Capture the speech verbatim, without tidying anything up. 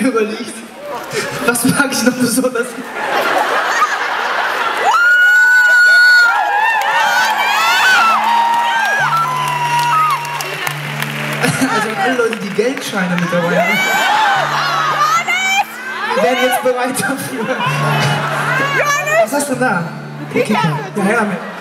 mir überlegt, was mag ich noch besonders? Also an alle Leute, die Geldscheine mit dabei haben. Wir werden jetzt bereit dafür. Was hast du da? Okay, ja, her damit.